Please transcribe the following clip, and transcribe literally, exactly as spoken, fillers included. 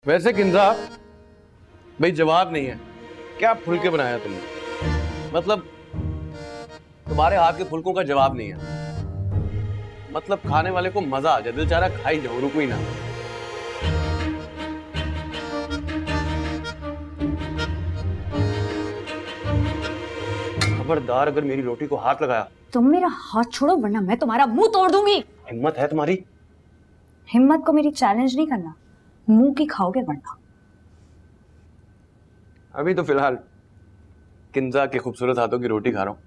वैसे किंजा भाई जवाब नहीं है, क्या फुलके बनाया तुमने? मतलब तुम्हारे हाथ के फुलकों का जवाब नहीं है। मतलब खाने वाले को मजा आ जाए, दिल चाह रहा खाई जाओ, रुको ही ना। खबरदार अगर मेरी रोटी को हाथ लगाया। तुम मेरा हाथ छोड़ो वरना मैं तुम्हारा मुंह तोड़ दूंगी। हिम्मत है तुम्हारी? हिम्मत को मेरी चैलेंज नहीं करना, मुंह की खाओगे वरना। अभी तो फिलहाल किंजा के खूबसूरत हाथों की रोटी खा रहा हूं।